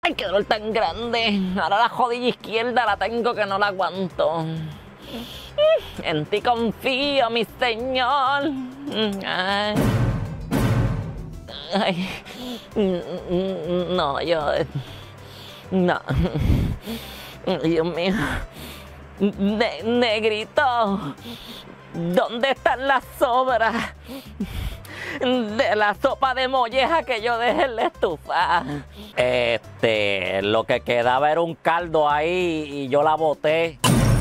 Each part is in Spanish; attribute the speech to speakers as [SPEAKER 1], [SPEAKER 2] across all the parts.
[SPEAKER 1] Ay, qué dolor tan grande. Ahora la jodilla izquierda la tengo que no la aguanto. En ti confío, mi señor. Ay. Ay. No, yo... No. Dios mío. Negrito, ¿dónde están las sobras de la sopa de molleja que yo dejé en la estufa?
[SPEAKER 2] Lo que quedaba era un caldo ahí y yo la boté.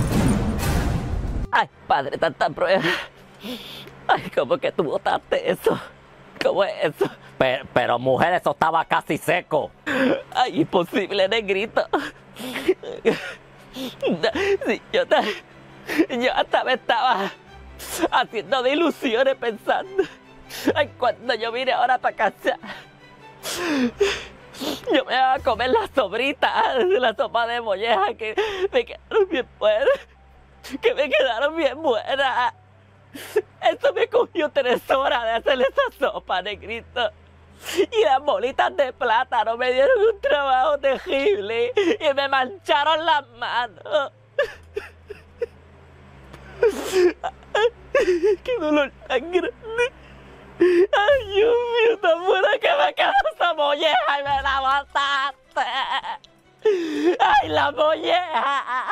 [SPEAKER 1] Ay, padre, tanta prueba. Ay, ¿cómo que tú botaste eso? ¿Cómo es eso?
[SPEAKER 2] Pero mujer, eso estaba casi seco.
[SPEAKER 1] Ay, imposible, negrito. Sí, yo hasta me estaba haciendo de ilusiones pensando. Ay, cuando yo vine ahora para casa, yo me iba a comer las sobritas de la sopa de molleja que me quedaron bien buenas. Eso me cogió 3 horas de hacer esa sopa, negrito. Y las bolitas de plátano me dieron un trabajo terrible y me mancharon las manos. ¡Qué dolor tan grande! ¡Ay, Dios mío, tan buena que me quedó esa molleja y me la botaste! ¡Ay, la molleja!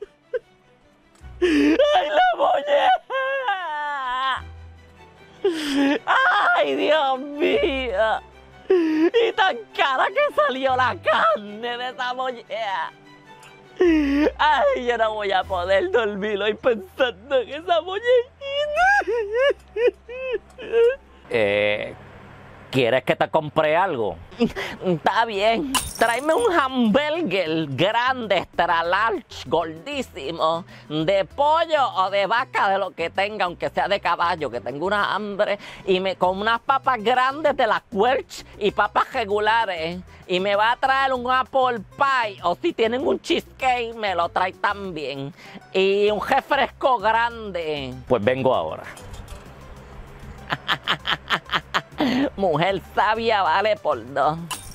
[SPEAKER 1] ¡Ay, la molleja! ¡Ay, Dios mío! Y tan cara que salió la carne de esa molleja. Ay, yo no voy a poder dormir hoy pensando en esa mollejita.
[SPEAKER 2] ¿Quieres que te compre algo?
[SPEAKER 1] Está bien. Tráeme un hamburger grande, extra large, gordísimo, de pollo o de vaca, de lo que tenga, aunque sea de caballo, que tengo una hambre, y con unas papas grandes de la Quelch y papas regulares. Y me va a traer un apple pie, o si tienen un cheesecake, me lo trae también. Y un refresco grande.
[SPEAKER 2] Pues vengo ahora.
[SPEAKER 1] Mujer sabia vale por 2.